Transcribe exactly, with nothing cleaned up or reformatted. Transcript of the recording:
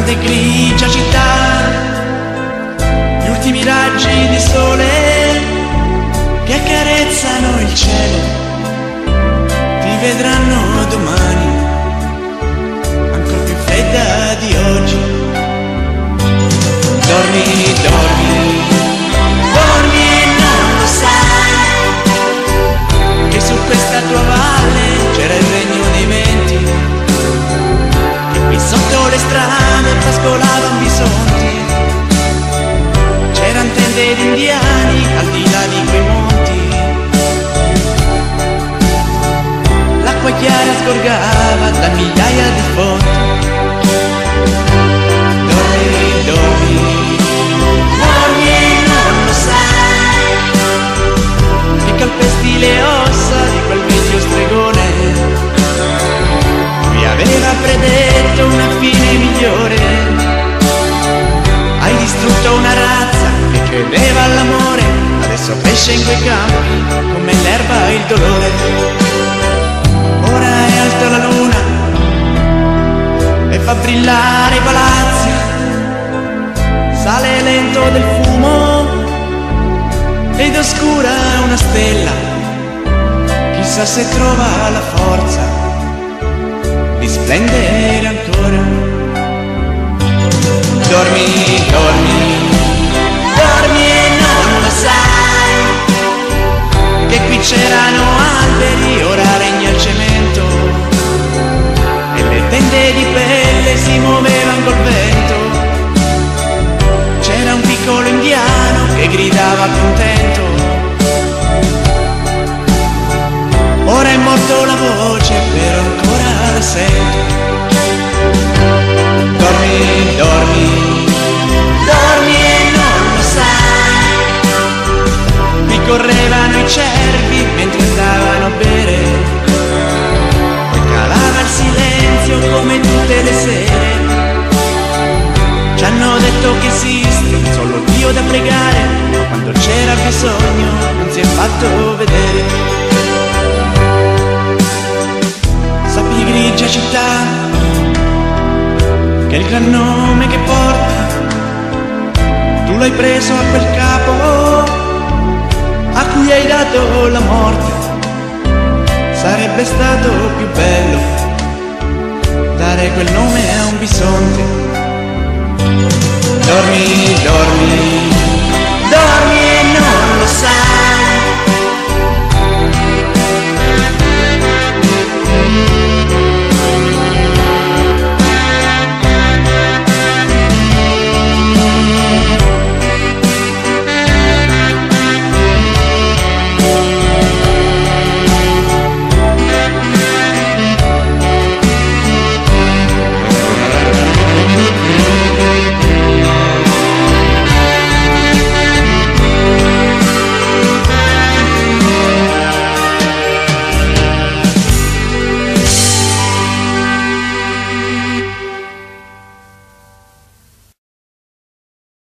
grande grigia città, gli ultimi raggi di sole che accarezzano il cielo, ti vedranno domani, ancora più fredda di oggi. Dormi, dormi, dormi e non lo sai, che su questa tua valle c'era il regno dei venti, e qui sotto le strade pascolavano bisonti, c'eran tende di indiani al di là di quei monti, l'acqua chiara sgorgava da migliaia di fonti. Dormi, dormi, dormi e non lo sai, che calpesti le ossa di quel vecchio stregone, lui aveva predetto una fine migliore. Hai distrutto una razza che credeva all'amore, adesso cresce in quei campi come l'erba il dolore. Ora è alta la luna e fa brillare i palazzi, sale lento del fumo ed oscura una stella, chissà se trova la forza di splendere ancora. Dormi, dormi, dormi e non lo sai, che qui c'erano alberi, ora regna il cemento, e le tende di pelle si muovevano col vento. C'era un piccolo indiano che gridava contento, ora è morto la voce, però ancora la sento. Dormi, dormi, dormi e non lo sai, qui correvano i cervi mentre andavano a bere, poi calava il silenzio come tutte le sere. Ci hanno detto che esiste solo Dio da pregare, quando c'era bisogno non si è fatto vedere. Sappi grigia città, che il gran nome che porta, tu l'hai preso a quel capo a cui hai dato la morte. Sarebbe stato più bello dare quel nome a un bisonte. Dormi, dormi,